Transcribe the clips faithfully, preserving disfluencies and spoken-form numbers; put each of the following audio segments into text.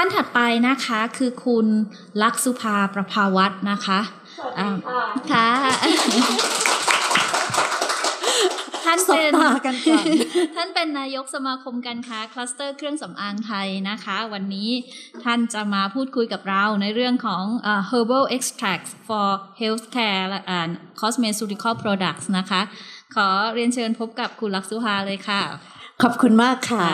านถัดไปนะคะคือคุณลักษุภาประภาวัฒน์นะคะค่ะท่านเป็นท่านเป็นนายกสมาคมการค้าคลัสเตอร์เครื่องสำอางไทยนะคะวันนี้ท่านจะมาพูดคุยกับเราในเรื่องของ uh, herbal extracts for healthcare and cosmeceutical products นะคะขอเรียนเชิญพบกับคุณลักษุภาเลยค่ะขอบคุณมากค่ะ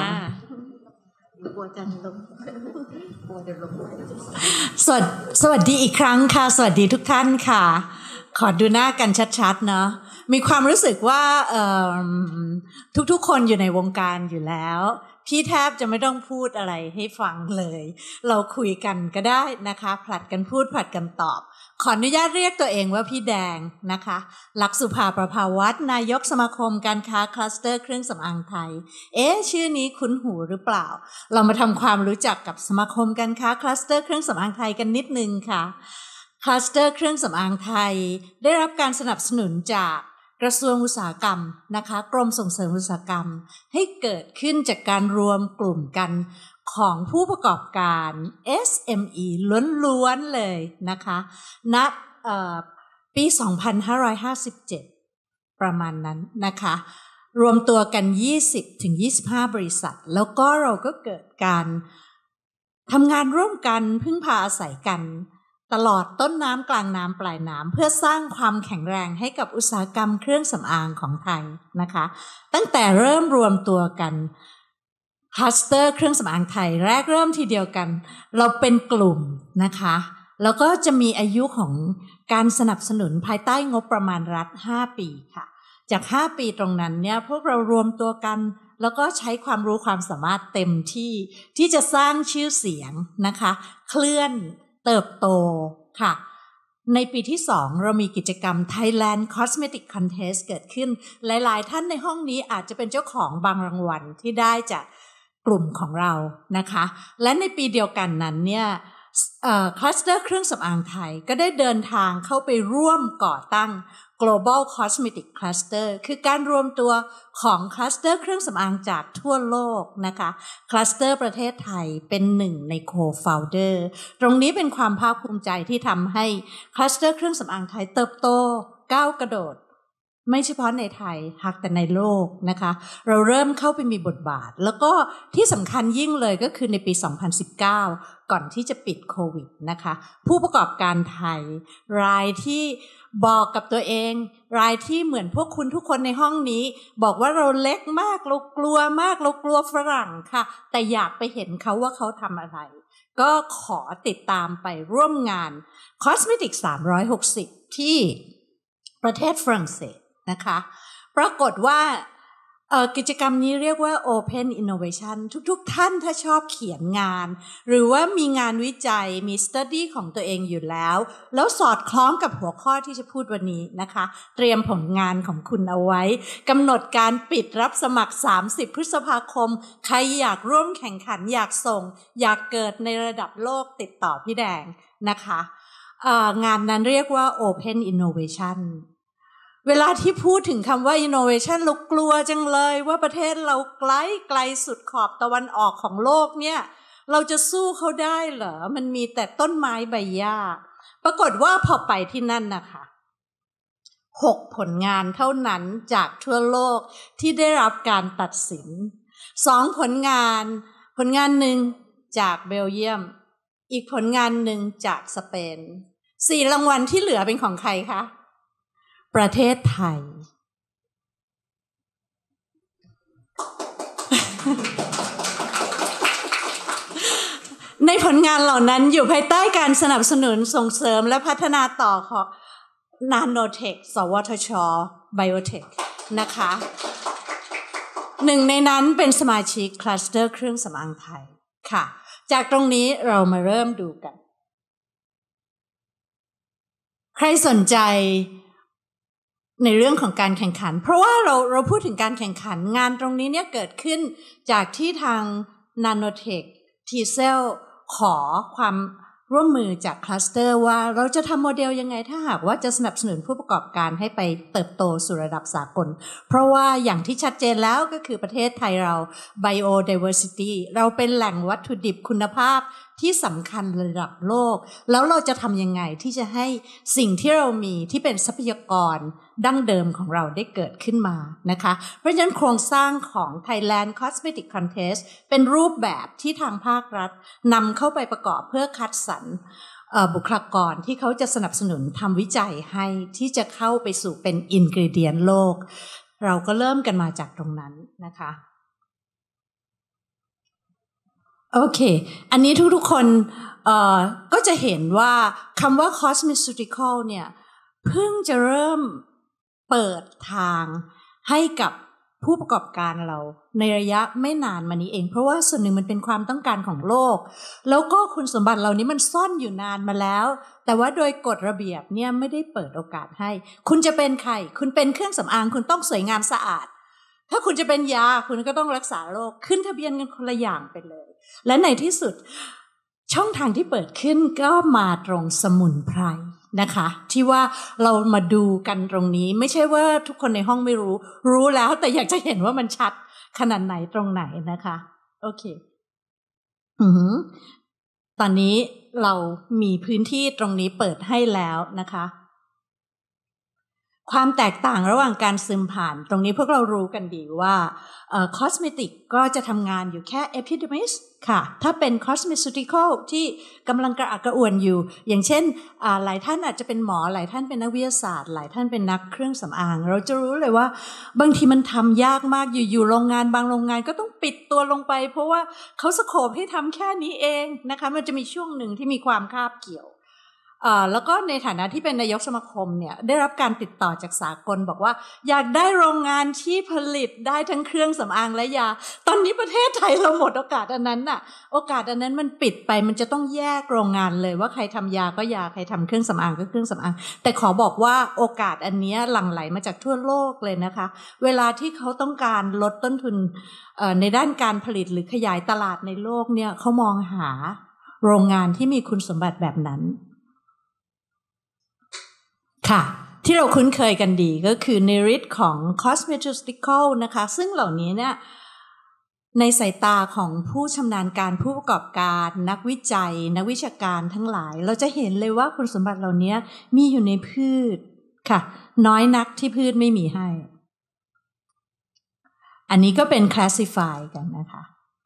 สวัสดีสวัสดีอีกครั้งค่ะสวัสดีทุกท่านค่ะขอดูหน้ากันชัดๆเนาะมีความรู้สึกว่าทุกๆคนอยู่ในวงการอยู่แล้วพี่แทบจะไม่ต้องพูดอะไรให้ฟังเลยเราคุยกันก็ได้นะคะผลัดกันพูดผลัดกันตอบขออนุญาตเรียกตัวเองว่าพี่แดงนะคะลักษุภาประภาวัฒน์นายกสมาคมการค้าคลัสเตอร์เครื่องสำอางไทยเอ๊ะชื่อนี้คุ้นหูหรือเปล่าเรามาทำความรู้จักกับสมาคมการค้าคลัสเตอร์เครื่องสำอางไทยกันนิดนึงค่ะคลัสเตอร์เครื่องสำอางไทยได้รับการสนับสนุนจากกระทรวงอุตสาหกรรมนะคะกรมส่งเสริมอุตสาหกรรมให้เกิดขึ้นจากการรวมกลุ่มกันของผู้ประกอบการ เอส เอ็ม อี ล้วนๆเลยนะคะณปีสองพันห้าร้อยห้าสิบเจ็ดประมาณนั้นนะคะรวมตัวกัน ยี่สิบถึงยี่สิบห้า บริษัทแล้วก็เราก็เกิดการทำงานร่วมกันพึ่งพาอาศัยกันตลอดต้นน้ำกลางน้ำปลายน้ำเพื่อสร้างความแข็งแรงให้กับอุตสาหกรรมเครื่องสำอางของไทยนะคะตั้งแต่เริ่มรวมตัวกันคลัสเตอร์เครื่องสำอางไทยแรกเริ่มทีเดียวกันเราเป็นกลุ่มนะคะแล้วก็จะมีอายุของการสนับสนุนภายใต้งบประมาณรัฐห้าปีค่ะจากห้าปีตรงนั้นเนี่ยพวกเรารวมตัวกันแล้วก็ใช้ความรู้ความสามารถเต็มที่ที่จะสร้างชื่อเสียงนะคะเคลื่อนเติบโตค่ะในปีที่สองเรามีกิจกรรม Thailand Cosmetic Contest เกิดขึ้นหลายๆท่านในห้องนี้อาจจะเป็นเจ้าของบางรางวัลที่ได้จากกลุ่มของเรานะคะและในปีเดียวกันนั้นเนี่ยคลัสเตอร์เครื่องสำอางไทยก็ได้เดินทางเข้าไปร่วมก่อตั้ง Global Cosmetic Cluster คือการรวมตัวของคลัสเตอร์เครื่องสำอางจากทั่วโลกนะคะคลัสเตอร์ประเทศไทยเป็นหนึ่งใน Co-founder ตรงนี้เป็นความภาคภูมิใจที่ทำให้คลัสเตอร์เครื่องสำอางไทยเติบโตก้าวกระโดดไม่เฉพาะในไทยหากแต่ในโลกนะคะเราเริ่มเข้าไปมีบทบาทแล้วก็ที่สำคัญยิ่งเลยก็คือในปีสองพันสิบเก้าก่อนที่จะปิดโควิดนะคะผู้ประกอบการไทยรายที่บอกกับตัวเองรายที่เหมือนพวกคุณทุกคนในห้องนี้บอกว่าเราเล็กมากเรากลัวมากเรากลัวฝรั่งค่ะแต่อยากไปเห็นเขาว่าเขาทำอะไรก็ขอติดตามไปร่วมงาน Cosmetic สามร้อยหกสิบที่ประเทศฝรั่งเศสนะคะปรากฏว่ากิจกรรมนี้เรียกว่า Open Innovation ทุกๆท่านถ้าชอบเขียนงานหรือว่ามีงานวิจัยมี study ของตัวเองอยู่แล้วแล้วสอดคล้องกับหัวข้อที่จะพูดวันนี้นะคะเตรียมผลงานของคุณเอาไว้กำหนดการปิดรับสมัครสามสิบพฤษภาคมใครอยากร่วมแข่งขันอยากส่งอยากเกิดในระดับโลกติดต่อพี่แดงนะคะงานนั้นเรียกว่า Open Innovationเวลาที่พูดถึงคำว่า innovation เรากลัวจังเลยว่าประเทศเราไกลไกลสุดขอบตะวันออกของโลกเนี่ยเราจะสู้เขาได้เหรอมันมีแต่ต้นไม้ใบหญ้าปรากฏว่าพอไปที่นั่นนะคะหกผลงานเท่านั้นจากทั่วโลกที่ได้รับการตัดสินสองผลงานผลงานหนึ่งจากเบลเยียมอีกผลงานหนึ่งจากสเปนสี่รางวัลที่เหลือเป็นของใครคะประเทศไทย ในผลงานเหล่านั้นอยู่ภายใต้การสนับสนุนส่งเสริมและพัฒนาต่อของ Nanotech สวทช Biotech นะคะหนึ่งในนั้นเป็นสมาชิกคลัสเตอร์เครื่องสำอางไทยค่ะจากตรงนี้เรามาเริ่มดูกันใครสนใจในเรื่องของการแข่งขันเพราะว่าเราเราพูดถึงการแข่งขันงานตรงนี้เนี่ยเกิดขึ้นจากที่ทาง Nanotech T-Cell ขอความร่วมมือจากคลัสเตอร์ว่าเราจะทำโมเดลยังไงถ้าหากว่าจะสนับสนุนผู้ประกอบการให้ไปเติบโตสู่ระดับสากลเพราะว่าอย่างที่ชัดเจนแล้วก็คือประเทศไทยเรา Biodiversity เราเป็นแหล่งวัตถุดิบคุณภาพที่สำคัญระดับโลกแล้วเราจะทำยังไงที่จะให้สิ่งที่เรามีที่เป็นทรัพยากรดั้งเดิมของเราได้เกิดขึ้นมานะคะเพราะฉะนั้นโครงสร้างของ Thailand Cosmetic Contest เป็นรูปแบบที่ทางภาครัฐนำเข้าไปประกอบเพื่อคัดสรรบุคลากรที่เขาจะสนับสนุนทำวิจัยให้ที่จะเข้าไปสู่เป็นอินกรีเดียนโลกเราก็เริ่มกันมาจากตรงนั้นนะคะโอเคอันนี้ทุกๆคนเอ่อก็จะเห็นว่าคำว่า cosmeceutical เนี่ยเพิ่งจะเริ่มเปิดทางให้กับผู้ประกอบการเราในระยะไม่นานมานี้เองเพราะว่าส่วนหนึ่งมันเป็นความต้องการของโลกแล้วก็คุณสมบัติเหล่านี้มันซ่อนอยู่นานมาแล้วแต่ว่าโดยกฎระเบียบเนี่ยไม่ได้เปิดโอกาสให้คุณจะเป็นใครคุณเป็นเครื่องสำอางคุณต้องสวยงามสะอาดถ้าคุณจะเป็นยาคุณก็ต้องรักษาโรคขึ้นทะเบียนกันคนละอย่างไปเลยและในที่สุดช่องทางที่เปิดขึ้นก็มาตรงสมุนไพรนะคะที่ว่าเรามาดูกันตรงนี้ไม่ใช่ว่าทุกคนในห้องไม่รู้รู้แล้วแต่อยากจะเห็นว่ามันชัดขนาดไหนตรงไหนนะคะโอเคอือหือตอนนี้เรามีพื้นที่ตรงนี้เปิดให้แล้วนะคะความแตกต่างระหว่างการซึมผ่านตรงนี้พวกเรารู้กันดีว่าเอ่อคอสเมติกก็จะทำงานอยู่แค่ epidermis ค่ะถ้าเป็น cosmeceutical ที่กำลังกระอักกระอ่วนอยู่อย่างเช่นหลายท่านอาจจะเป็นหมอหลายท่านเป็นนักวิทยาศาสตร์หลายท่านเป็นนักเครื่องสำอางเราจะรู้เลยว่าบางทีมันทำยากมากอยู่ๆโรงงานบางโรงงานก็ต้องปิดตัวลงไปเพราะว่าเขาสโคปให้ทำแค่นี้เองนะคะมันจะมีช่วงหนึ่งที่มีความคาบเกี่ยวอ่าแล้วก็ในฐานะที่เป็นนายกสมาคมเนี่ยได้รับการติดต่อจากสากลบอกว่าอยากได้โรงงานที่ผลิตได้ทั้งเครื่องสำอางและยาตอนนี้ประเทศไทยเราหมดโอกาสอันนั้นน่ะโอกาสอันนั้นมันปิดไปมันจะต้องแยกโรงงานเลยว่าใครทำยาก็ยาใครทำเครื่องสำอางก็เครื่องสำอางแต่ขอบอกว่าโอกาสอันนี้หลั่งไหลมาจากทั่วโลกเลยนะคะเวลาที่เขาต้องการลดต้นทุนในด้านการผลิตหรือขยายตลาดในโลกเนี่ยเขามองหาโรงงานที่มีคุณสมบัติแบบนั้นค่ะที่เราคุ้นเคยกันดีก็คือในฤทธิ์ของ cosmeceutical นะคะซึ่งเหล่านี้เนี่ยในสายตาของผู้ชำนาญการผู้ประกอบการนักวิจัยนักวิชาการทั้งหลายเราจะเห็นเลยว่าคุณสมบัติเหล่านี้มีอยู่ในพืชค่ะน้อยนักที่พืชไม่มีให้อันนี้ก็เป็น classify กันนะคะ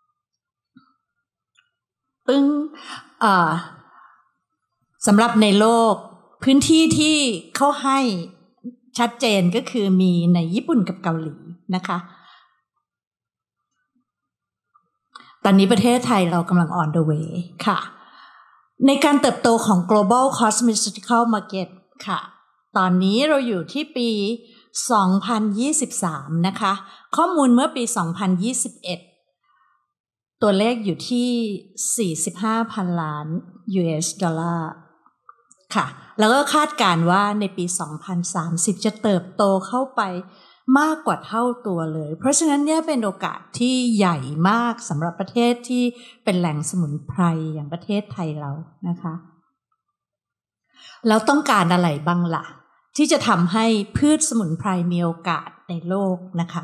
ปึ้งอ่าสำหรับในโลกพื้นที่ที่เขาให้ชัดเจนก็คือมีในญี่ปุ่นกับเกาหลีนะคะตอนนี้ประเทศไทยเรากำลัง on the way ค่ะในการเติบโตของ global cosmeceutical market ค่ะตอนนี้เราอยู่ที่ปีสองพันยี่สิบสามนะคะข้อมูลเมื่อปีสองพันยี่สิบเอ็ดตัวเลขอยู่ที่สี่สิบห้าพันล้าน ยู เอส ดอลลาร์ค่ะแล้วก็คาดการณ์ว่าในปีสองพันสามสิบจะเติบโตเข้าไปมากกว่าเท่าตัวเลยเพราะฉะนั้นเนี่ยเป็นโอกาสที่ใหญ่มากสำหรับประเทศที่เป็นแหล่งสมุนไพรอย่างประเทศไทยเรานะคะแล้วต้องการอะไรบ้างล่ะที่จะทำให้พืชสมุนไพรมีโอกาสในโลกนะคะ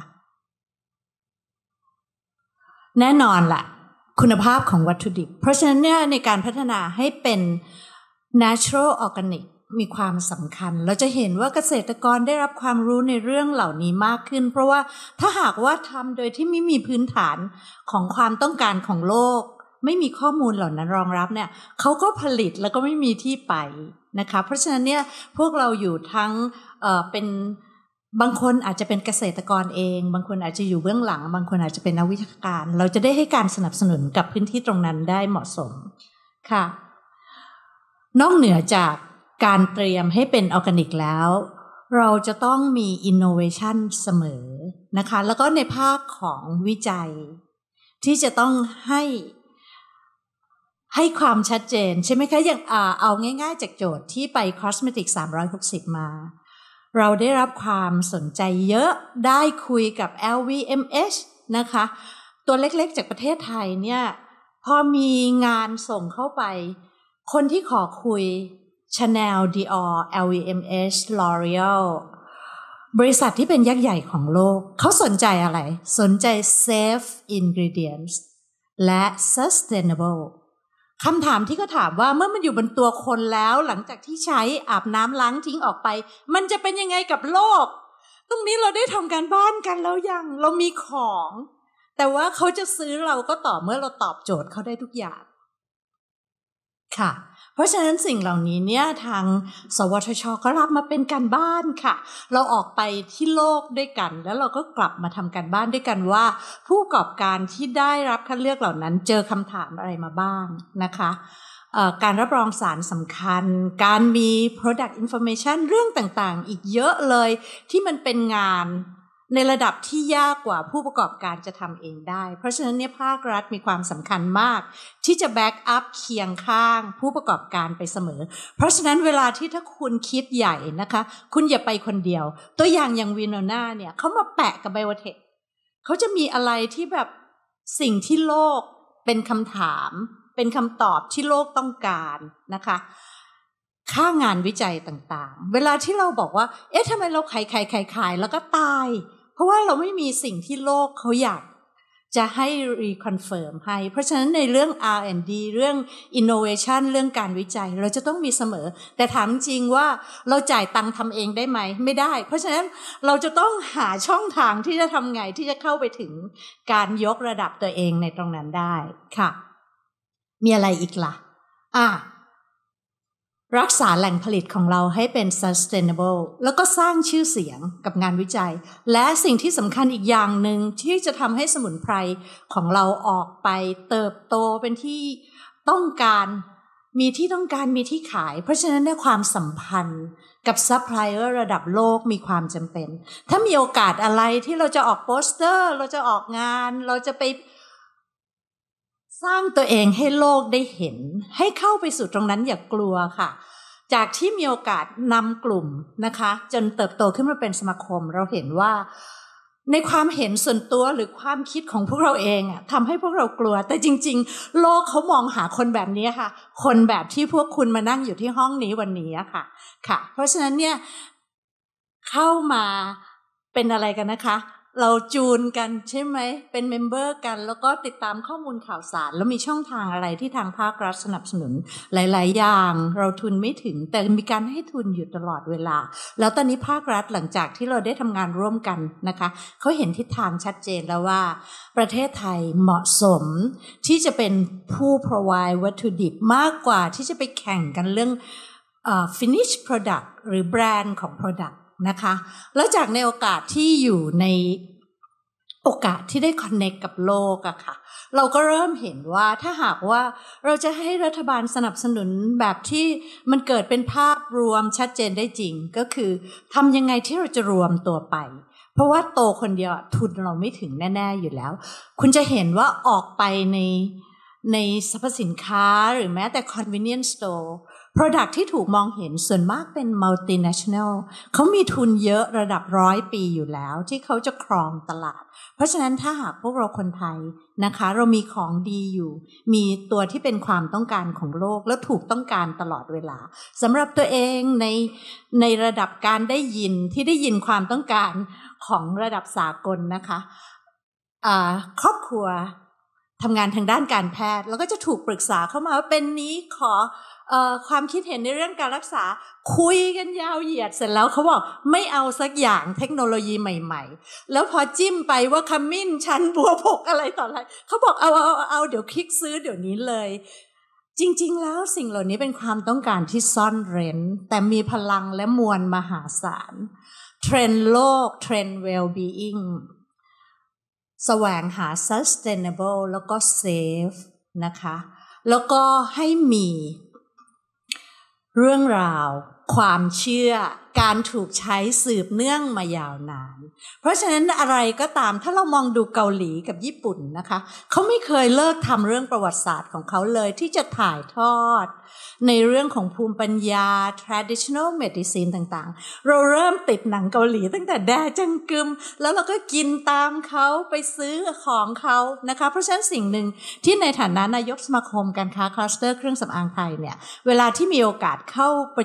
แน่นอนล่ะคุณภาพของวัตถุดิบเพราะฉะนั้นเนี่ยในการพัฒนาให้เป็นnatural organic มีความสำคัญเราจะเห็นว่าเกษตรกรได้รับความรู้ในเรื่องเหล่านี้มากขึ้นเพราะว่าถ้าหากว่าทำโดยที่ไม่มีพื้นฐานของความต้องการของโลกไม่มีข้อมูลเหล่านั้นรองรับเนี่ยเขาก็ผลิตแล้วก็ไม่มีที่ไปนะคะเพราะฉะนั้นเนี่ยพวกเราอยู่ทั้งเอ่อเป็นบางคนอาจจะเป็นเกษตรกรเองบางคนอาจจะอยู่เบื้องหลังบางคนอาจจะเป็นนักวิชาการเราจะได้ให้การสนับสนุนกับพื้นที่ตรงนั้นได้เหมาะสมค่ะนอกเหนือจากการเตรียมให้เป็นออร์แกนิกแล้วเราจะต้องมีอินโนเวชันเสมอนะคะแล้วก็ในภาคของวิจัยที่จะต้องให้ให้ความชัดเจนใช่ไหมคะอย่างเอาง่ายๆจากโจทย์ที่ไป Cosmetic สามร้อยหกสิบมาเราได้รับความสนใจเยอะได้คุยกับ แอล วี เอ็ม เอช นะคะตัวเล็กๆจากประเทศไทยเนี่ยพอมีงานส่งเข้าไปคนที่ขอคุย Chanel, Dior, แอล วี เอ็ม เอช L'Oreal บริษัทที่เป็นยักษ์ใหญ่ของโลกเขาสนใจอะไรสนใจ safe ingredients และ sustainable คำถามที่เขาถามว่าเมื่อมันอยู่บนตัวคนแล้วหลังจากที่ใช้อาบน้ำล้างทิ้งออกไปมันจะเป็นยังไงกับโลกตรงนี้เราได้ทำการบ้านกันแล้วยังเรามีของแต่ว่าเขาจะซื้อเราก็ต่อเมื่อเราตอบโจทย์เขาได้ทุกอย่างค่ะเพราะฉะนั้นสิ่งเหล่านี้เนี่ยทางสวทช.ก็รับมาเป็นการบ้านค่ะเราออกไปที่โลกด้วยกันแล้วเราก็กลับมาทำการบ้านด้วยกันว่าผู้ประกอบการที่ได้รับคัดเลือกเหล่านั้นเจอคำถามอะไรมาบ้างนะคะการรับรองสารสำคัญการมี product information เรื่องต่างๆอีกเยอะเลยที่มันเป็นงานในระดับที่ยากกว่าผู้ประกอบการจะทำเองได้เพราะฉะนั้นเนี่ยภาครัฐมีความสำคัญมากที่จะแบ็กอัพเคียงข้างผู้ประกอบการไปเสมอเพราะฉะนั้นเวลาที่ถ้าคุณคิดใหญ่นะคะคุณอย่าไปคนเดียวตัวอย่างอย่างวีโนนาเนี่ยเขามาแปะกับไบโอเทคเขาจะมีอะไรที่แบบสิ่งที่โลกเป็นคำถามเป็นคำตอบที่โลกต้องการนะคะค่างานวิจัยต่างๆเวลาที่เราบอกว่าเอ๊ะทำไมเราขายขายขายขายแล้วก็ตายเพราะว่าเราไม่มีสิ่งที่โลกเขาอยากจะให้รีคอนเฟิร์มให้เพราะฉะนั้นในเรื่อง อาร์ แอนด์ ดี เรื่อง innovation เรื่องการวิจัยเราจะต้องมีเสมอแต่ถามจริงว่าเราจ่ายตังค์ทำเองได้ไหมไม่ได้เพราะฉะนั้นเราจะต้องหาช่องทางที่จะทำไงที่จะเข้าไปถึงการยกระดับตัวเองในตรงนั้นได้ค่ะมีอะไรอีกล่ะอ่ะรักษาแหล่งผลิตของเราให้เป็น sustainable แล้วก็สร้างชื่อเสียงกับงานวิจัยและสิ่งที่สำคัญอีกอย่างหนึ่งที่จะทำให้สมุนไพรของเราออกไปเติบโตเป็นที่ต้องการมีที่ต้องการมีที่ขายเพราะฉะนั้นในความสัมพันธ์กับซัพพลายเออร์ระดับโลกมีความจำเป็นถ้ามีโอกาสอะไรที่เราจะออกโปสเตอร์เราจะออกงานเราจะไปสร้างตัวเองให้โลกได้เห็นให้เข้าไปสู่ตรงนั้นอย่ากลัวค่ะจากที่มีโอกาสนำกลุ่มนะคะจนเติบโตขึ้นมาเป็นสมาคมเราเห็นว่าในความเห็นส่วนตัวหรือความคิดของพวกเราเองอะทำให้พวกเรากลัวแต่จริงๆโลกเขามองหาคนแบบนี้ค่ะคนแบบที่พวกคุณมานั่งอยู่ที่ห้องนี้วันนี้ค่ะค่ะเพราะฉะนั้นเนี่ยเข้ามาเป็นอะไรกันนะคะเราจูนกันใช่ไหมเป็นเมมเบอร์กันแล้วก็ติดตามข้อมูลข่าวสารแล้วมีช่องทางอะไรที่ทางภาครัฐสนับสนุนหลายๆอย่างเราทุนไม่ถึงแต่มีการให้ทุนอยู่ตลอดเวลาแล้วตอนนี้ภาครัฐหลังจากที่เราได้ทำงานร่วมกันนะคะเขาเห็นทิศทางชัดเจนแล้วว่าประเทศไทยเหมาะสมที่จะเป็นผู้ provide วัตถุดิบมากกว่าที่จะไปแข่งกันเรื่องเอ่อ finish product หรือแบรนด์ของ productนะคะแล้วจากในโอกาสที่อยู่ในโอกาสที่ได้คอนเนคกับโลกอะค่ะเราก็เริ่มเห็นว่าถ้าหากว่าเราจะให้รัฐบาลสนับสนุนแบบที่มันเกิดเป็นภาพรวมชัดเจนได้จริงก็คือทำยังไงที่เราจะรวมตัวไปเพราะว่าโตคนเดียวทุนเราไม่ถึงแน่ๆอยู่แล้วคุณจะเห็นว่าออกไปในในสรรพสินค้าหรือแม้แต่ convenience store product ที่ถูกมองเห็นส่วนมากเป็น multinational เขามีทุนเยอะระดับร้อยปีอยู่แล้วที่เขาจะครองตลาดเพราะฉะนั้นถ้าหากพวกเราคนไทยนะคะเรามีของดีอยู่มีตัวที่เป็นความต้องการของโลกและถูกต้องการตลอดเวลาสำหรับตัวเองในในระดับการได้ยินที่ได้ยินความต้องการของระดับสากลนะคะอ่าครอบครัวทำงานทางด้านการแพทย์แล้วก็จะถูกปรึกษาเข้ามาว่าเป็นนี้ขอเอ่อความคิดเห็นในเรื่องการรักษาคุยกันยาวเหยียดเสร็จแล้วเขาบอกไม่เอาสักอย่างเทคโนโลยีใหม่ๆแล้วพอจิ้มไปว่าขมิ้นชันบัวบกอะไรต่ออะไรเขาบอกเอาเอาเอาเดี๋ยวคลิกซื้อเดี๋ยวนี้เลยจริงๆแล้วสิ่งเหล่านี้เป็นความต้องการที่ซ่อนเร้นแต่มีพลังและมวลมหาศาลเทรนด์โลกเทรนด์ well-being แสวงหา sustainable แล้วก็ safe นะคะแล้วก็ให้มีเรื่องราวความเชื่อการถูกใช้สืบเนื่องมายาวนานเพราะฉะนั้นอะไรก็ตามถ้าเรามองดูเกาหลีกับญี่ปุ่นนะคะเขาไม่เคยเลิกทำเรื่องประวัติศาสตร์ของเขาเลยที่จะถ่ายทอดในเรื่องของภูมิปัญญา traditional medicine ต่างๆเราเริ่มติดหนังเกาหลีตั้งแต่แดจังกึมแล้วเราก็กินตามเขาไปซื้อของเขานะคะเพราะฉะนั้นสิ่งหนึ่งที่ในฐานะนายกสมาคมการค้าคลัสเตอร์เครื่องสำอางไทยเนี่ยเวลาที่มีโอกาสเข้าประชุมกับ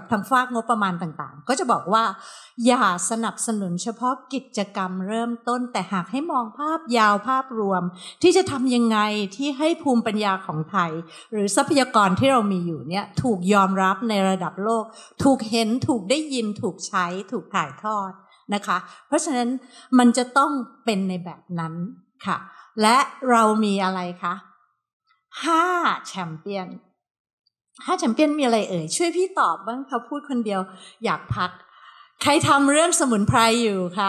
ทางฝากงบประมาณต่างๆก็จะบอกว่าอย่าสนับสนุนเฉพาะกิจกรรมเริ่มต้นแต่หากให้มองภาพยาวภาพรวมที่จะทำยังไงที่ให้ภูมิปัญญาของไทยหรือทรัพยากรที่เรามีอยู่เนี่ยถูกยอมรับในระดับโลกถูกเห็นถูกได้ยินถูกใช้ถูกถ่ายทอดนะคะเพราะฉะนั้นมันจะต้องเป็นในแบบนั้นค่ะและเรามีอะไรคะห้าแชมเปี้ยนห้าแชมเปี้ยนมีอะไรเอ่ยช่วยพี่ตอบบ้างเขาพูดคนเดียวอยากพักใครทำเรื่องสมุนไพรอยู่คะ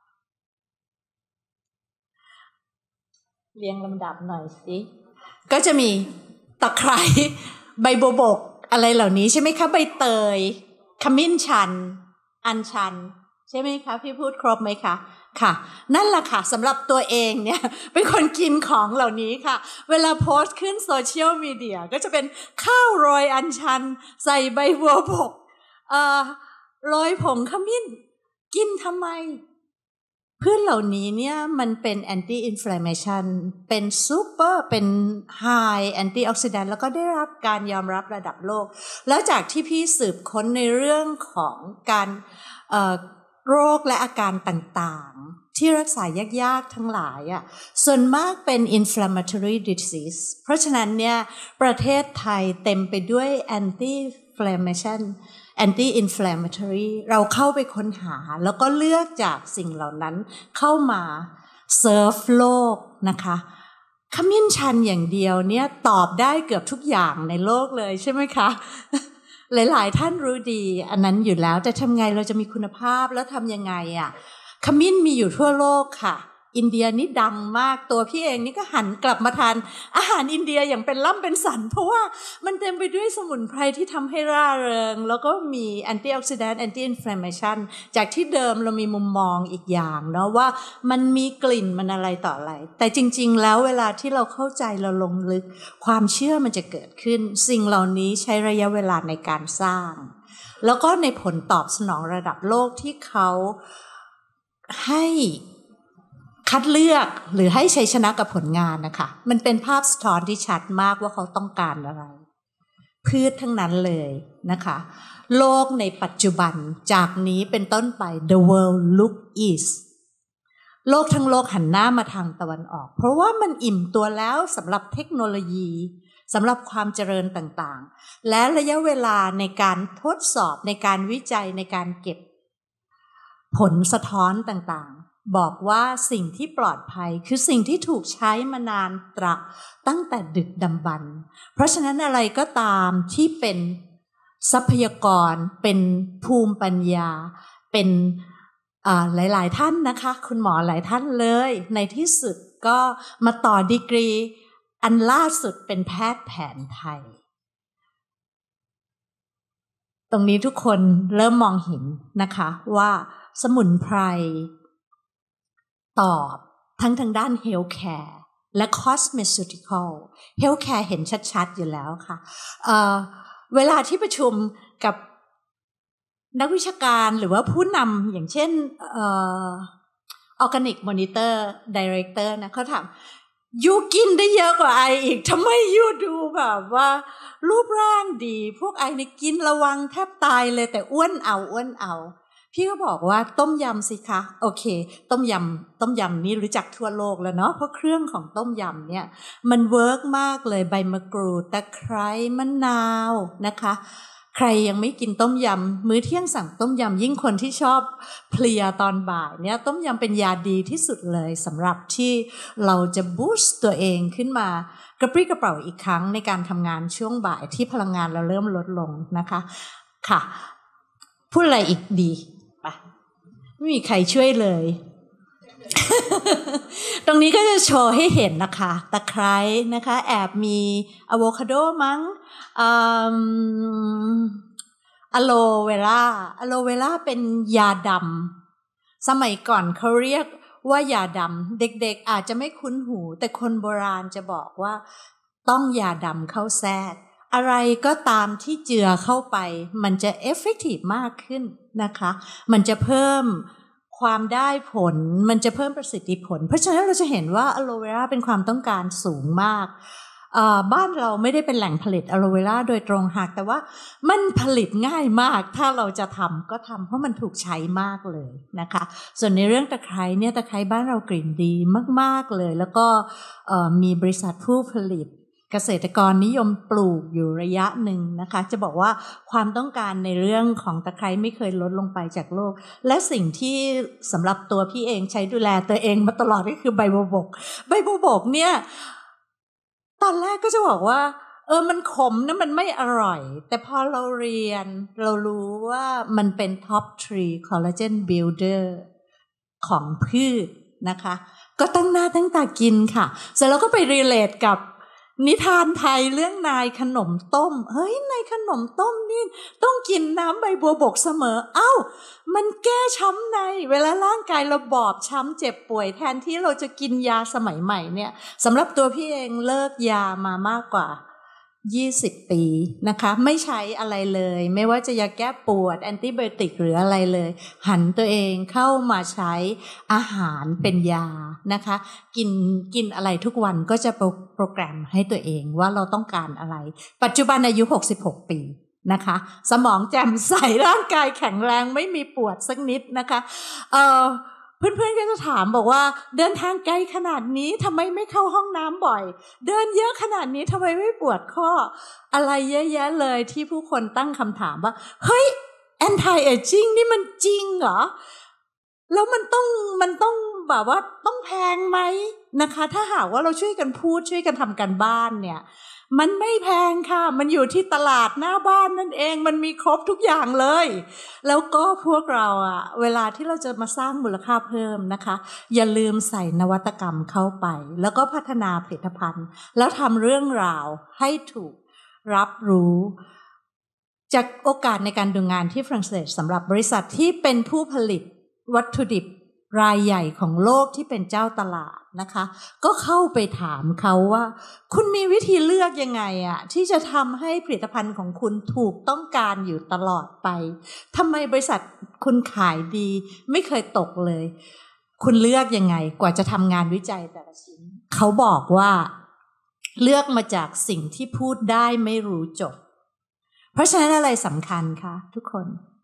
เรียงลำดับหน่อยสิก็จะมีตะไคร้ใบบัวบกอะไรเหล่านี้ใช่ไหมคะใบเตยขมิ้นชันอัญชันใช่ไหมคะพี่พูดครบไหมคะค่ะนั่นแหละค่ะสำหรับตัวเองเนี่ยเป็นคนกินของเหล่านี้ค่ะเวลาโพสต์ขึ้นโซเชียลมีเดียก็จะเป็นข้าวโรยอัญชันใส่ใบบัวบกเอ่อโรยผงขมิ้นกินทำไมพืชเหล่านี้เนี่ยมันเป็น anti inflammation เป็นซูเปอร์เป็น high antioxidant แล้วก็ได้รับการยอมรับระดับโลกแล้วจากที่พี่สืบค้นในเรื่องของการเอ่อโรคและอาการต่างๆที่รักษายากๆทั้งหลายอ่ะส่วนมากเป็น inflammatory disease เพราะฉะนั้นเนี่ยประเทศไทยเต็มไปด้วย anti inflammation anti inflammatory เราเข้าไปค้นหาแล้วก็เลือกจากสิ่งเหล่านั้นเข้ามาเซิร์ฟโลกนะคะขมิ้นชันอย่างเดียวเนี่ยตอบได้เกือบทุกอย่างในโลกเลยใช่ไหมคะหลายๆท่านรู้ดีอันนั้นอยู่แล้วแต่ทำไงเราจะมีคุณภาพแล้วทำยังไงอ่ะขมิ้นมีอยู่ทั่วโลกค่ะอินเดียนี่ดังมากตัวพี่เองนี่ก็หันกลับมาทานอาหารอินเดียอย่างเป็นล่ำเป็นสันเพราะว่ามันเต็มไปด้วยสมุนไพรที่ทำให้ร่าเริงแล้วก็มีแอนตี้ออกซิแดนต์แอนตี้อินฟลามเมชันจากที่เดิมเรามีมุมมองอีกอย่างเนาะว่ามันมีกลิ่นมันอะไรต่ออะไรแต่จริงๆแล้วเวลาที่เราเข้าใจเราลงลึกความเชื่อมันจะเกิดขึ้นสิ่งเหล่านี้ใช้ระยะเวลาในการสร้างแล้วก็ในผลตอบสนองระดับโลกที่เขาให้คัดเลือกหรือให้ชัยชนะกับผลงานนะคะมันเป็นภาพสะท้อนที่ชัดมากว่าเขาต้องการอะไรพืชทั้งนั้นเลยนะคะโลกในปัจจุบันจากนี้เป็นต้นไป the world look east โลกทั้งโลกหันหน้ามาทางตะวันออกเพราะว่ามันอิ่มตัวแล้วสำหรับเทคโนโลยีสำหรับความเจริญต่างๆและระยะเวลาในการทดสอบในการวิจัยในการเก็บผลสะท้อนต่างๆบอกว่าสิ่งที่ปลอดภัยคือสิ่งที่ถูกใช้มานานตระตั้งแต่ดึกดำบรรพ์เพราะฉะนั้นอะไรก็ตามที่เป็นทรัพยากรเป็นภูมิปัญญาเป็นหลายๆท่านนะคะคุณหมอหลายท่านเลยในที่สุดก็มาต่อดีกรีอันล่าสุดเป็นแพทย์แผนไทยตรงนี้ทุกคนเริ่มมองเห็นนะคะว่าสมุนไพรตอบทั้งทางด้าน healthcare และ cosmeceutical healthcare เห็นชัดๆอยู่แล้วค่ะ เอ่อ เวลาที่ประชุมกับนักวิชาการหรือว่าผู้นำอย่างเช่นเอ่อ Organic Monitor Director นะเขาถามยูกินได้เยอะกว่าไออีกทำไมยูดูแบบว่ารูปร่างดีพวกไอเนี่ยกินระวังแทบตายเลยแต่อ้วนเอาอ้วนเอาพี่ก็บอกว่าต้มยำสิคะโอเคต้มยำต้มยำนี่รู้จักทั่วโลกแล้วเนาะเพราะเครื่องของต้มยำเนี่ยมันเวิร์กมากเลยใบมะกรูดตะไคร้มะนาวนะคะใครยังไม่กินต้มยำมื้อเที่ยงสั่งต้มยำยิ่งคนที่ชอบเพลียตอนบ่ายเนี่ยต้มยำเป็นยาดีที่สุดเลยสำหรับที่เราจะบูสต์ตัวเองขึ้นมากระปรี้กระเป๋าอีกครั้งในการทำงานช่วงบ่ายที่พลังงานเราเริ่มลดลงนะคะค่ะพูดอะไรอีกดีไม่มีใครช่วยเลย ตรงนี้ก็จะโชว์ให้เห็นนะคะตะไคร้นะคะแอบมีอะโวคาโดมั้งอะโลเวราอะโลเวราเป็นยาดำสมัยก่อนเขาเรียกว่ายาดำเด็กๆอาจจะไม่คุ้นหูแต่คนโบราณจะบอกว่าต้องยาดำเข้าแทรกอะไรก็ตามที่เจือเข้าไปมันจะเอฟเฟกตีฟมากขึ้นนะคะมันจะเพิ่มความได้ผลมันจะเพิ่มประสิทธิผลเพราะฉะนั้นเราจะเห็นว่าอะโลเวราเป็นความต้องการสูงมากบ้านเราไม่ได้เป็นแหล่งผลิตอะโลเวราโดยตรงหากแต่ว่ามันผลิตง่ายมากถ้าเราจะทำก็ทำเพราะมันถูกใช้มากเลยนะคะส่วนในเรื่องตะไคร้เนี่ยตะไคร้บ้านเรากลิ่นดีมากๆเลยแล้วก็มีบริษัทผู้ผลิตเกษตรกรนิยมปลูกอยู่ระยะหนึ่งนะคะจะบอกว่าความต้องการในเรื่องของตะไคร้ไม่เคยลดลงไปจากโลกและสิ่งที่สำหรับตัวพี่เองใช้ดูแลตัวเองมาตลอดก็คือใบบัวบกใบบัวบกเนี่ยตอนแรกก็จะบอกว่าเออมันขมนะมันไม่อร่อยแต่พอเราเรียนเรารู้ว่ามันเป็น top three collagen builder ของพืชนะคะก็ตั้งหน้าตั้งตากินค่ะเสร็จแล้วก็ไป relate กับนิทานไทยเรื่องนายขนมต้มเฮ้ยนายขนมต้มนี่ต้องกินน้ำใบบัวบกเสมอเอ้ามันแก้ช้ำในเวลาร่างกายเราบอบช้ำเจ็บป่วยแทนที่เราจะกินยาสมัยใหม่เนี่ยสำหรับตัวพี่เองเลิกยามามากกว่ายี่สิบปีนะคะไม่ใช้อะไรเลยไม่ว่าจะยาแก้ปวดแอนติไบโอติกหรืออะไรเลยหันตัวเองเข้ามาใช้อาหารเป็นยานะคะกินกินอะไรทุกวันก็จะโปรแกรมให้ตัวเองว่าเราต้องการอะไรปัจจุบันอายุหกสิบหกปีนะคะสมองแจ่มใสร่างกายแข็งแรงไม่มีปวดสักนิดนะคะเอ่อเพื่อนๆก็จะถามบอกว่าเดินทางไกลขนาดนี้ทำไมไม่เข้าห้องน้ำบ่อยเดินเยอะขนาดนี้ทำไมไม่ปวดข้ออะไรเยอะแยะเลยที่ผู้คนตั้งคำถามว่าเฮ้ย anti aging นี่มันจริงเหรอแล้วมันต้องมันต้องแบบว่าต้องแพงไหมนะคะถ้าหากว่าเราช่วยกันพูดช่วยกันทำกันบ้านเนี่ยมันไม่แพงค่ะมันอยู่ที่ตลาดหน้าบ้านนั่นเองมันมีครบทุกอย่างเลยแล้วก็พวกเราอะเวลาที่เราจะมาสร้างมูลค่าเพิ่มนะคะอย่าลืมใส่นวัตกรรมเข้าไปแล้วก็พัฒนาผลิตภัณฑ์แล้วทำเรื่องราวให้ถูกรับรู้จากโอกาสในการดูงานที่ฝรั่งเศสสำหรับบริษัทที่เป็นผู้ผลิตวัตถุดิบรายใหญ่ของโลกที่เป็นเจ้าตลาดนะคะก็เข้าไปถามเขาว่าคุณมีวิธีเลือกยังไงอะที่จะทำให้ผลิตภัณฑ์ของคุณถูกต้องการอยู่ตลอดไปทำไมบริษัทคุณขายดีไม่เคยตกเลยคุณเลือกยังไงกว่าจะทำงานวิจัยแต่ละชิ้นเขาบอกว่าเลือกมาจากสิ่งที่พูดได้ไม่รู้จบเพราะฉะนั้นอะไรสำคัญคะทุกคน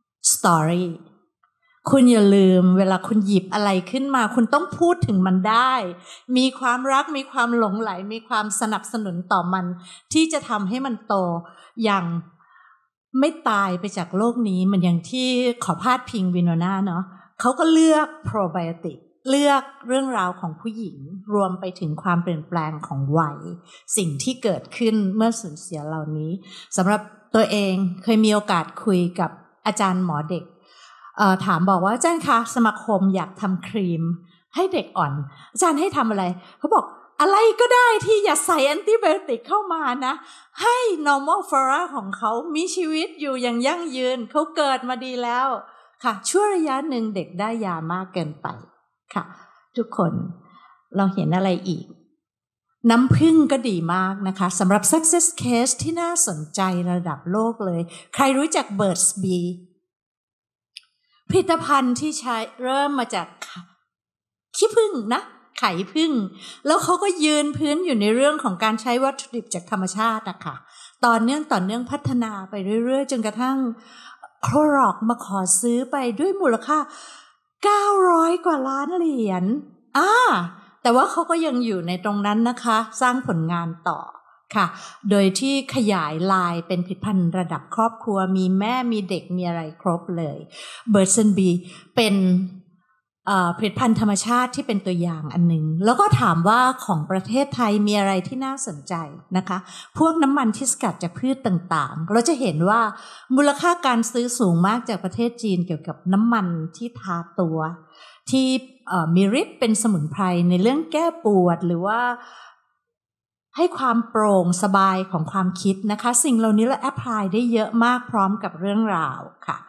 storyคุณอย่าลืมเวลาคุณหยิบอะไรขึ้นมาคุณต้องพูดถึงมันได้มีความรักมีความหลงไหลมีความสนับสนุนต่อมันที่จะทำให้มันโตอย่างไม่ตายไปจากโลกนี้มันอย่างที่ขอพาดพิงวินโนนาเนาะเขาก็เลือกโปรไบโอติกเลือกเรื่องราวของผู้หญิงรวมไปถึงความเปลี่ยนแปลงของวัยสิ่งที่เกิดขึ้นเมื่อสูญเสียเหล่านี้สำหรับตัวเองเคยมีโอกาสคุยกับอาจารย์หมอเด็กเอ่อถามบอกว่าอาจารย์คะสมาคมอยากทำครีมให้เด็กอ่อนอาจารย์ให้ทำอะไรเขาบอกอะไรก็ได้ที่อย่าใส่แอนติไบโอติกเข้ามานะให้ normal flora ของเขามีชีวิตอยู่อย่างยั่งยืนเขาเกิดมาดีแล้วค่ะชั่วระยะหนึ่งเด็กได้ยามากเกินไปค่ะทุกคนเราเห็นอะไรอีกน้ำผึ้งก็ดีมากนะคะสำหรับ success case ที่น่าสนใจระดับโลกเลยใครรู้จัก Burt's Beeผลิตภัณฑ์ที่ใช้เริ่มมาจากขี้ผึ้งนะไข่ผึ้งแล้วเขาก็ยืนพื้นอยู่ในเรื่องของการใช้วัตถุดิบจากธรรมชาตินะคะต่อเนื่องต่อเนื่องพัฒนาไปเรื่อยๆจนกระทั่งโคลร็อกมาขอซื้อไปด้วยมูลค่าเก้าร้อยกว่าล้านเหรียญอ่าแต่ว่าเขาก็ยังอยู่ในตรงนั้นนะคะสร้างผลงานต่อค่ะโดยที่ขยายลายเป็นผลิตภัณฑ์ระดับครอบครัวมีแม่มีเด็กมีอะไรครบเลย Burt's Bee เป็นผลิตภัณฑ์ธรรมชาติที่เป็นตัวอย่างอันหนึ่งแล้วก็ถามว่าของประเทศไทยมีอะไรที่น่าสนใจนะคะพวกน้ำมันที่สกัดจากพืชต่างๆเราจะเห็นว่ามูลค่าการซื้อสูงมากจากประเทศจีนเกี่ยวกับน้ำมันที่ทาตัวที่มีฤทธิ์เป็นสมุนไพรในเรื่องแก้ปวดหรือว่าให้ความโปร่งสบายของความคิดนะคะสิ่งเหล่านี้เราแอพพลายได้เยอะมากพร้อมกับเรื่องราวค่ะ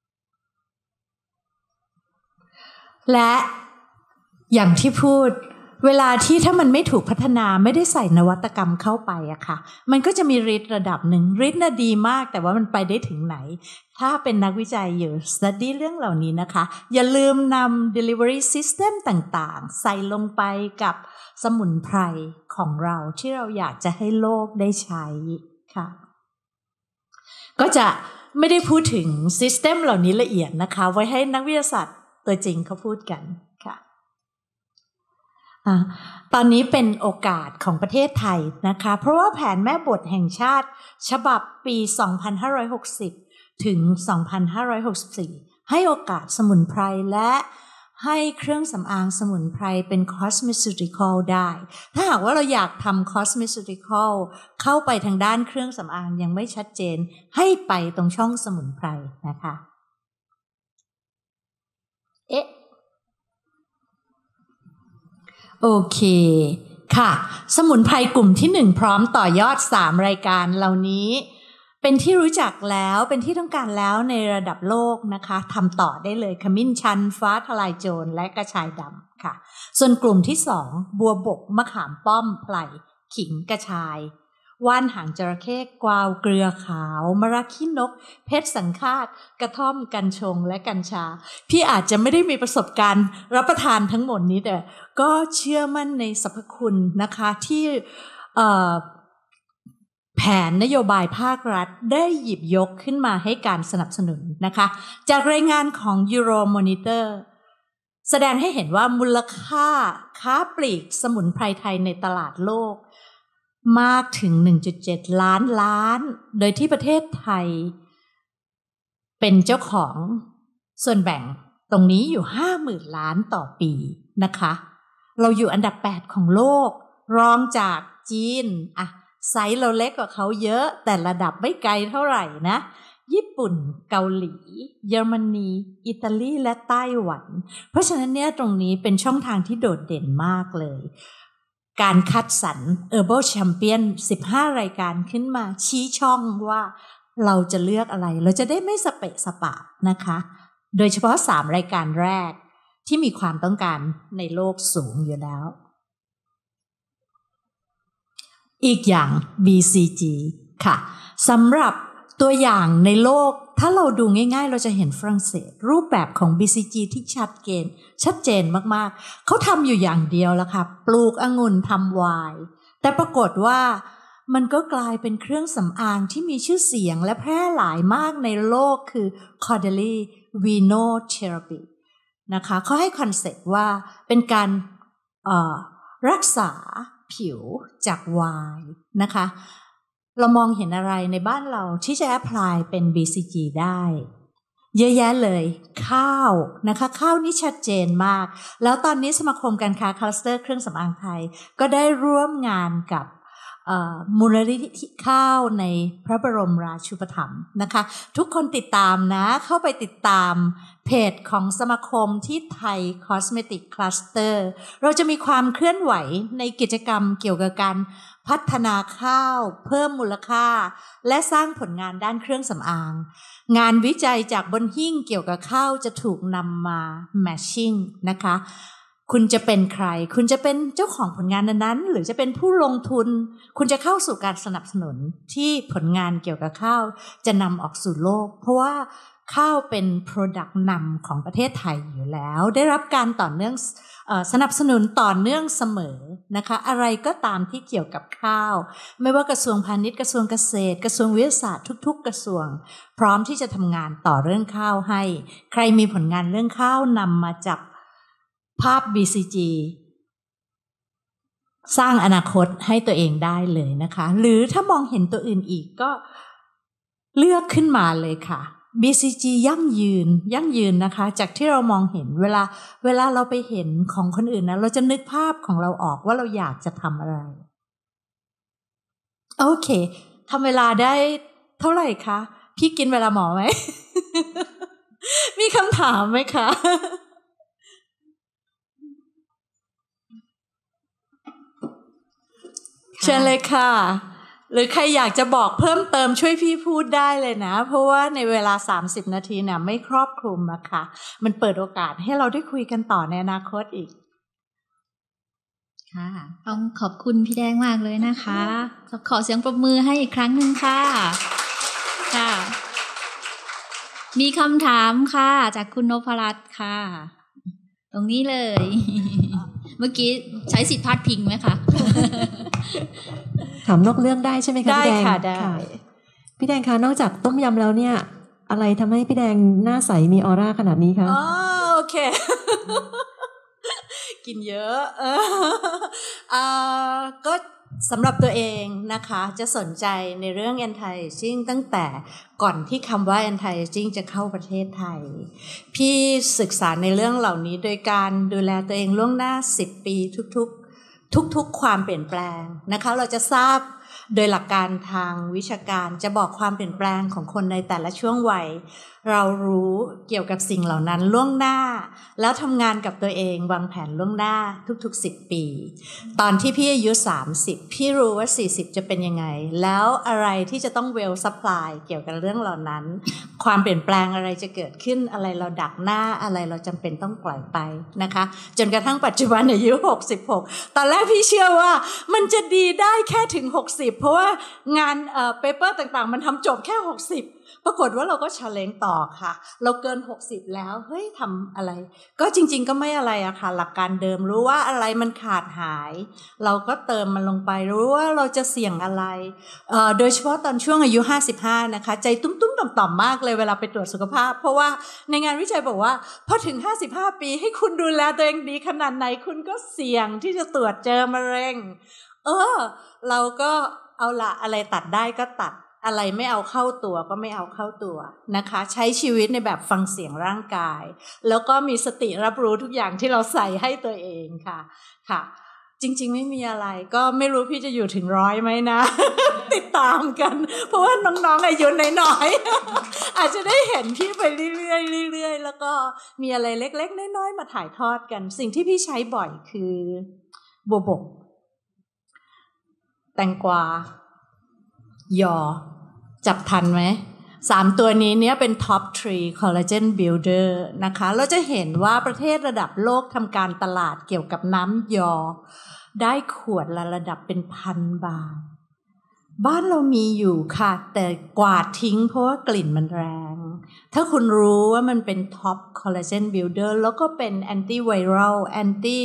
และอย่างที่พูดเวลาที่ถ้ามันไม่ถูกพัฒนาไม่ได้ใส่นวัตกรรมเข้าไปอะค่ะมันก็จะมีฤทธิ์ระดับหนึ่งฤทธิ์น่ะดีมากแต่ว่ามันไปได้ถึงไหนถ้าเป็นนักวิจัยอยู่ study เรื่องเหล่านี้นะคะอย่าลืมนำ delivery system ต่างๆใส่ลงไปกับสมุนไพรของเราที่เราอยากจะให้โลกได้ใช้ค่ะก็จะไม่ได้พูดถึง system เหล่านี้ละเอียดนะคะไว้ให้นักวิทยาศาสตร์ตัวจริงเขาพูดกันค่ะตอนนี้เป็นโอกาสของประเทศไทยนะคะเพราะว่าแผนแม่บทแห่งชาติฉบับปีสองพันห้าร้อยหกสิบถึงสองพันห้าร้อยหกสิบสี่ให้โอกาสสมุนไพรและให้เครื่องสำอางสมุนไพรเป็น cosmeceutical ได้ถ้าหากว่าเราอยากทำ cosmeceutical เข้าไปทางด้านเครื่องสำอางยังไม่ชัดเจนให้ไปตรงช่องสมุนไพรนะคะเอ๊ะโอเคค่ะสมุนไพรกลุ่มที่หนึ่งพร้อมต่อยอดสามรายการเหล่านี้เป็นที่รู้จักแล้วเป็นที่ต้องการแล้วในระดับโลกนะคะทำต่อได้เลยขมิ้นชันฟ้าทลายโจรและกระชายดำค่ะส่วนกลุ่มที่สองบัวบกมะขามป้อมไพรขิงกระชายว่านหางจระเข้กวาวเกลือขาวมะระขี้นกเพชรสังฆาตกระท่อมกัญชงและกัญชาพี่อาจจะไม่ได้มีประสบการณ์รับประทานทั้งหมดนี้แต่ก็เชื่อมั่นในสรรพคุณนะคะที่แผนนโยบายภาครัฐได้หยิบยกขึ้นมาให้การสนับสนุนนะคะจากรายงานของ Euromonitor แสดงให้เห็นว่ามูลค่าค้าปลีกสมุนไพรไทยในตลาดโลกมากถึง หนึ่งจุดเจ็ด ล้านล้านโดยที่ประเทศไทยเป็นเจ้าของส่วนแบ่งตรงนี้อยู่ ห้าหมื่น ล้านต่อปีนะคะเราอยู่อันดับแปดของโลกรองจากจีนอะไซส์เราเล็กกว่าเขาเยอะแต่ระดับไม่ไกลเท่าไหร่นะญี่ปุ่นเกาหลีเยอรมนีอิตาลีและไต้หวันเพราะฉะนั้นเนี่ยตรงนี้เป็นช่องทางที่โดดเด่นมากเลยการคัดสรร Herbal Champion สิบห้ารายการขึ้นมาชี้ช่องว่าเราจะเลือกอะไรเราจะได้ไม่สเปะสปะนะคะโดยเฉพาะสามรายการแรกที่มีความต้องการในโลกสูงอยู่แล้วอีกอย่าง บี ซี จี ค่ะสำหรับตัวอย่างในโลกถ้าเราดูง่ายๆเราจะเห็นฝรั่งเศสรูปแบบของ บี ซี จี ที่ชัดเจนชัดเจนมากๆเขาทำอยู่อย่างเดียวแล้วค่ะปลูกองุ่นทำไวน์แต่ปรากฏว่ามันก็กลายเป็นเครื่องสำอางที่มีชื่อเสียงและแพร่หลายมากในโลกคือ Caudalie Vino Therapy นะคะเขาให้คอนเซ็ปต์ว่าเป็นการรักษาผิวจากไวน์นะคะเรามองเห็นอะไรในบ้านเราที่จะแอพพลายเป็น บี ซี จี ได้เยอะแยะเลยข้าวนะคะข้าวนี่ชัดเจนมากแล้วตอนนี้สมาคมการค้าคลัสเตอร์เครื่องสำอางไทยก็ได้ร่วมงานกับมูลนิธิข้าวในพระบรมราชูปถัมภ์นะคะทุกคนติดตามนะเข้าไปติดตามเพจของสมาคมที่ไทยคอสเมติกคลัสเตอร์เราจะมีความเคลื่อนไหวในกิจกรรมเกี่ยวกับการพัฒนาข้าวเพิ่มมูลค่าและสร้างผลงานด้านเครื่องสำอางงานวิจัยจากบนหิ้งเกี่ยวกับข้าวจะถูกนำมาแมทชิ่งนะคะคุณจะเป็นใครคุณจะเป็นเจ้าของผลงานนั้นๆหรือจะเป็นผู้ลงทุนคุณจะเข้าสู่การสนับสนุนที่ผลงานเกี่ยวกับข้าวจะนำออกสู่โลกเพราะว่าข้าวเป็น product นำของประเทศไทยอยู่แล้วได้รับการต่อเนื่องสนับสนุนต่อเนื่องเสมอนะคะอะไรก็ตามที่เกี่ยวกับข้าวไม่ว่ากระทรวงพาณิชย์กระทรวงเกษตรกระทรวงวิทยาศาสตร์ทุกๆกระทรวงพร้อมที่จะทำงานต่อเรื่องข้าวให้ใครมีผลงานเรื่องข้าวนำมาจับภาพ บี ซี จี สร้างอนาคตให้ตัวเองได้เลยนะคะหรือถ้ามองเห็นตัวอื่นอีกก็เลือกขึ้นมาเลยค่ะ บี ซี จี ยั่งยืนยั่งยืนนะคะจากที่เรามองเห็นเวลาเวลาเราไปเห็นของคนอื่นนะเราจะนึกภาพของเราออกว่าเราอยากจะทำอะไรโอเคทำเวลาได้เท่าไหร่คะพี่กินเวลาหมอไหม มีคำถามไหมคะเชิญเลยค่ะหรือใครอยากจะบอกเพิ่มเติมช่วยพี่พูดได้เลยนะเพราะว่าในเวลาสามสิบนาทีเนี่ยไม่ครอบคลุมนะคะมันเปิดโอกาสให้เราได้คุยกันต่อในอนาคตอีกค่ะต้องขอบคุณพี่แดงมากเลยนะคะขอเสียงปรบมือให้อีกครั้งหนึ่งค่ะค่ะมีคำถามค่ะจากคุณนพรัตน์ค่ะตรงนี้เลยเมื่อกี้ใช้สิทธิพาดพิงไหมคะถามนอกเรื่องได้ใช่ไหมคะพี่แดงได้ค่ะได้พี่แดงคะนอกจากต้มยำแล้วเนี่ยอะไรทำให้พี่แดงหน้าใสมีออร่าขนาดนี้คะอ๋อโอเคกินเยอะเออก็สำหรับตัวเองนะคะจะสนใจในเรื่อง anti aging ตั้งแต่ก่อนที่คำว่า anti aging จะเข้าประเทศไทยพี่ศึกษาในเรื่องเหล่านี้โดยการดูแลตัวเองล่วงหน้าสิบปีทุกๆทุกๆความเปลี่ยนแปลงนะคะเราจะทราบโดยหลักการทางวิชาการจะบอกความเปลี่ยนแปลงของคนในแต่ละช่วงวัยเรารู้เกี่ยวกับสิ่งเหล่านั้นล่วงหน้าแล้วทำงานกับตัวเองวางแผนล่วงหน้าทุกๆสิบปีตอนที่พี่อายุสามสิบพี่รู้ว่าสี่สิบจะเป็นยังไงแล้วอะไรที่จะต้องเวลซัพพลายเกี่ยวกับเรื่องเหล่านั้นความเปลี่ยนแปลงอะไรจะเกิดขึ้นอะไรเราดักหน้าอะไรเราจำเป็นต้องปล่อยไปนะคะจนกระทั่งปัจจุบันอายุหกสิบหกตอนแรกพี่เชื่อว่ามันจะดีได้แค่ถึงหกสิบเพราะว่างานเอ่อเปเปอร์ต่างๆมันทำจบแค่หกสิบปรากฏว่าเราก็ชาเลนจ์ต่อค่ะเราเกินหกสิบแล้วเฮ้ยทำอะไรก็จริงๆก็ไม่อะไรอะค่ะหลักการเดิมรู้ว่าอะไรมันขาดหายเราก็เติมมันลงไปรู้ว่าเราจะเสี่ยงอะไรเอ่อโดยเฉพาะตอนช่วงอายุห้าสิบห้านะคะใจตุ้มๆต่อมๆมากเลยเวลาไปตรวจสุขภาพเพราะว่าในงานวิจัยบอกว่าพอถึงห้าสิบห้าปีให้คุณดูแลตัวเองดีขนาดไหนคุณก็เสี่ยงที่จะตรวจเจอมะเร็งเออเราก็เอาละอะไรตัดได้ก็ตัดอะไรไม่เอาเข้าตัวก็ไม่เอาเข้าตัวนะคะใช้ชีวิตในแบบฟังเสียงร่างกายแล้วก็มีสติรับรู้ทุกอย่างที่เราใส่ให้ตัวเองค่ะค่ะจริงๆไม่มีอะไรก็ไม่รู้พี่จะอยู่ถึงร้อยไหมนะ ติดตามกันเพราะว่าน้องๆอายุน้อยๆ อาจจะได้เห็นพี่ไปเรื่อยๆเรื่อยๆแล้วก็มีอะไรเล็กๆน้อยๆมาถ่ายทอดกันสิ่งที่พี่ใช้บ่อยคือบัวบกแตงกวายอจับทันไหมสามตัวนี้เนี่ยเป็น top สาม collagen builder นะคะเราจะเห็นว่าประเทศระดับโลกทำการตลาดเกี่ยวกับน้ำยอได้ขวดละระดับเป็นพันบาทบ้านเรามีอยู่ค่ะแต่กวาดทิ้งเพราะว่ากลิ่นมันแรงถ้าคุณรู้ว่ามันเป็น top collagen builder แล้วก็เป็น anti viral anti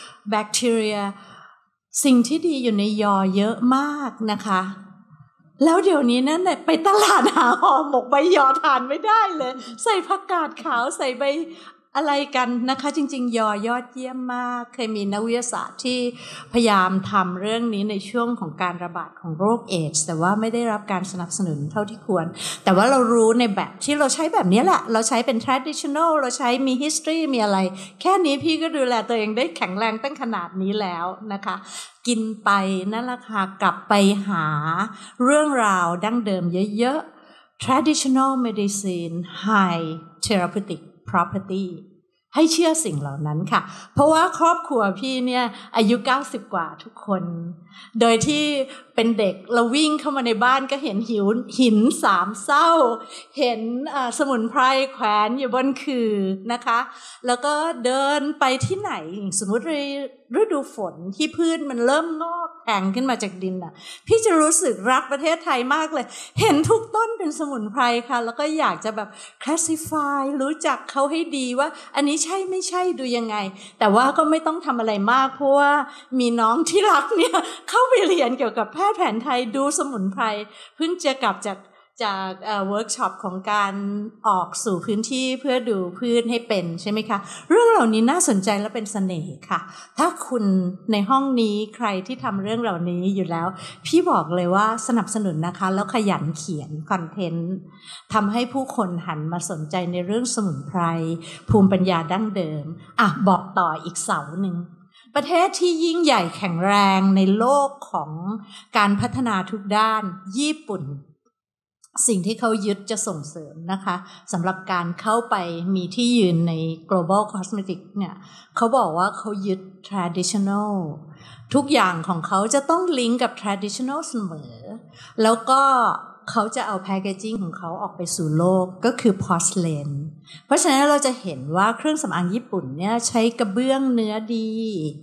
bacteria สิ่งที่ดีอยู่ในยอเยอะมากนะคะแล้วเดี๋ยวนี้นั่นไปตลาดหาห่อหมกใบยอทานไม่ได้เลยใส่ผักกาดขาวใส่ใบอะไรกันนะคะจริงๆยอยอดเยี่ยมมากเคยมีนักวิทยาศาสตร์ที่พยายามทำเรื่องนี้ในช่วงของการระบาดของโรคเอดส์แต่ว่าไม่ได้รับการสนับสนุนเท่าที่ควรแต่ว่าเรารู้ในแบบที่เราใช้แบบนี้แหละเราใช้เป็น traditional เราใช้มี history มีอะไรแค่นี้พี่ก็ดูแลตัวเองได้แข็งแรงตั้งขนาดนี้แล้วนะคะกินไปนั่นแหละค่ะกลับไปหาเรื่องราวดั้งเดิมเยอะๆ traditional medicine high therapeutic property ให้เชื่อสิ่งเหล่านั้นค่ะเพราะว่าครอบครัวพี่เนี่ยอายุเก้าสิบกว่าทุกคนโดยที่เป็นเด็กเราวิ่งเข้ามาในบ้านก็เห็นหิวหินสามเศร้าเห็นสมุนไพรแขวนอยู่บนคือนะคะแล้วก็เดินไปที่ไหนสมมติฤดูฝนที่พืชมันเริ่มงอกแทงขึ้นมาจากดินน่ะพี่จะรู้สึกรักประเทศไทยมากเลยเห็นทุกต้นเป็นสมุนไพรค่ะแล้วก็อยากจะแบบ classify รู้จักเขาให้ดีว่าอันนี้ใช่ไม่ใช่ดูยังไงแต่ว่าก็ไม่ต้องทำอะไรมากเพราะว่ามีน้องที่รักเนี่ยเข้าไปเรียนเกี่ยวกับแพทย์แผนไทยดูสมุนไพรเพิ่งจะกลับจากจากเอ่อเวิร์กช็อปของการออกสู่พื้นที่เพื่อดูพืชให้เป็นใช่ไหมคะเรื่องเหล่านี้น่าสนใจและเป็นเสน่ห์ค่ะถ้าคุณในห้องนี้ใครที่ทำเรื่องเหล่านี้อยู่แล้วพี่บอกเลยว่าสนับสนุนนะคะแล้วขยันเขียนคอนเทนต์ทำให้ผู้คนหันมาสนใจในเรื่องสมุนไพรภูมิปัญญาดั้งเดิมอ่ะบอกต่ออีกเสาหนึ่งประเทศที่ยิ่งใหญ่แข็งแรงในโลกของการพัฒนาทุกด้านญี่ปุ่นสิ่งที่เขายึดจะส่งเสริมนะคะสำหรับการเข้าไปมีที่ยืนใน global cosmetic เนี่ยเขาบอกว่าเขายึด traditional ทุกอย่างของเขาจะต้องลิงก์กับ traditional เสมอแล้วก็เขาจะเอาแพคเกจจิ้งของเขาออกไปสู่โลกก็คือ porcelain เพราะฉะนั้นเราจะเห็นว่าเครื่องสำอางญี่ปุ่นเนี่ยใช้กระเบื้องเนื้อดี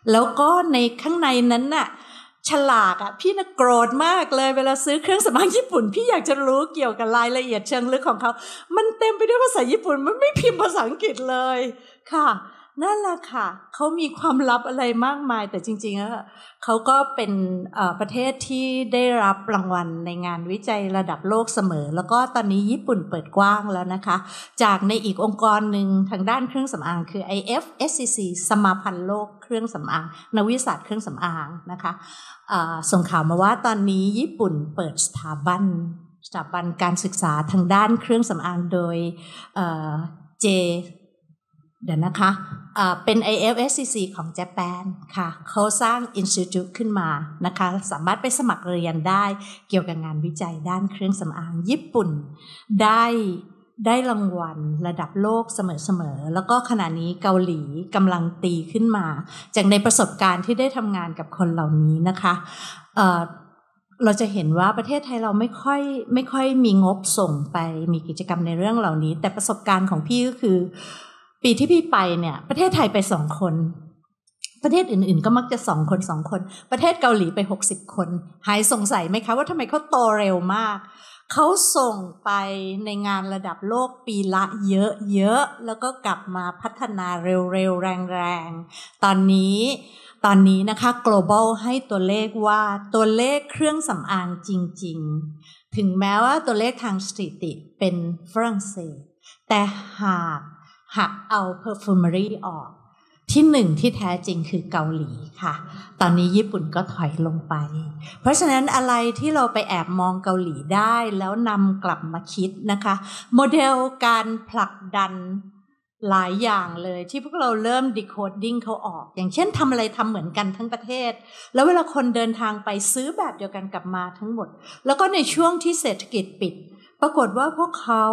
แล้วก็ในข้างในนั้นน่ะฉลากอ่ะพี่น่ะโกรธมากเลยเวลาซื้อเครื่องสำอางญี่ปุ่นพี่อยากจะรู้เกี่ยวกับรายละเอียดเชิงลึกของเขามันเต็มไปด้วยภาษาญี่ปุ่นมันไม่พิมพ์ภาษาอังกฤษเลยค่ะนั่นแหละค่ะเขามีความลับอะไรมากมายแต่จริงๆแล้วเขาก็เป็นประเทศที่ได้รับรางวัลในงานวิจัยระดับโลกเสมอแล้วก็ตอนนี้ญี่ปุ่นเปิดกว้างแล้วนะคะจากในอีกองค์กรหนึ่งทางด้านเครื่องสำอางคือ ไอ เอฟ เอส ซี ซี สมาพันธ์โลกเครื่องสำอางนักวิทยาศาสตร์เครื่องสำอางนะคะส่งข่าวมาว่าตอนนี้ญี่ปุ่นเปิดสถาบันสถาบันการศึกษาทางด้านเครื่องสำอางโดยเจเดี๋ยวนะคะเป็น ไอ เอฟ เอส ซี ซี ของญี่ปุ่นค่ะเขาสร้าง Institute ขึ้นมานะคะสามารถไปสมัครเรียนได้เกี่ยวกับงานวิจัยด้านเครื่องสำอางญี่ปุ่นได้ได้รางวัลระดับโลกเสมอๆแล้วก็ขณะนี้เกาหลีกำลังตีขึ้นมาจากในประสบการณ์ที่ได้ทำงานกับคนเหล่านี้นะคะเอ่อเราจะเห็นว่าประเทศไทยเราไม่ค่อยไม่ค่อยมีงบส่งไปมีกิจกรรมในเรื่องเหล่านี้แต่ประสบการณ์ของพี่ก็คือปีที่พี่ไปเนี่ยประเทศไทยไปสองคนประเทศอื่นๆก็มักจะสองคนสองคนประเทศเกาหลีไปหกสิบคนหายสงสัยไหมคะว่าทำไมเขาโตเร็วมากเขาส่งไปในงานระดับโลกปีละเยอะๆแล้วก็กลับมาพัฒนาเร็วๆแรงๆตอนนี้ตอนนี้นะคะ global ให้ตัวเลขว่าตัวเลขเครื่องสำอางจริงๆถึงแม้ว่าตัวเลขทางสถิติเป็นฝรั่งเศสแต่หากหักเอา perfumery ออกที่หนึ่งที่แท้จริงคือเกาหลีค่ะตอนนี้ญี่ปุ่นก็ถอยลงไปเพราะฉะนั้นอะไรที่เราไปแอบมองเกาหลีได้แล้วนำกลับมาคิดนะคะโมเดลการผลักดันหลายอย่างเลยที่พวกเราเริ่ม decoding เขาออกอย่างเช่นทำอะไรทำเหมือนกันทั้งประเทศแล้วเวลาคนเดินทางไปซื้อแบบเดียวกันกลับมาทั้งหมดแล้วก็ในช่วงที่เศรษฐกิจปิดปรากฏว่าพวกเขา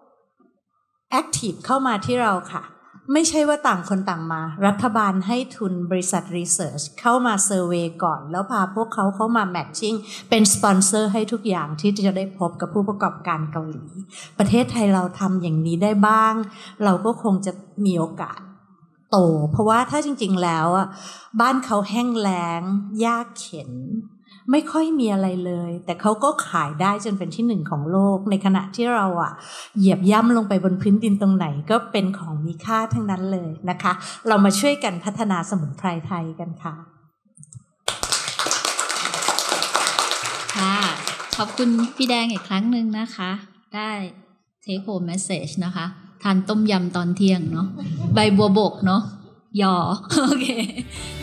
active เข้ามาที่เราค่ะไม่ใช่ว่าต่างคนต่างมารัฐบาลให้ทุนบริษัท research เข้ามาเซอร์เวย์ก่อนแล้วพาพวกเขาเข้ามา matching เป็นสปอนเซอร์ให้ทุกอย่างที่จะได้พบกับผู้ประกอบการเกาหลีประเทศไทยเราทำอย่างนี้ได้บ้างเราก็คงจะมีโอกาสโตเพราะว่าถ้าจริงๆแล้วอ่ะบ้านเขาแห้งแล้งยากเข็ญไม่ค่อยมีอะไรเลยแต่เขาก็ขายได้จนเป็นที่หนึ่งของโลกในขณะที่เราอ่ะเหยียบย่ำลงไปบนพื้นดินตรงไหนก็เป็นของมีค่าทั้งนั้นเลยนะคะเรามาช่วยกันพัฒนาสมุนไพรไทยกันค่ะค่ะขอบคุณพี่แดงอีกครั้งหนึ่งนะคะได้ take home message นะคะทานต้มยำตอนเที่ยงเนาะใบบัวบกเนาะยอโอเค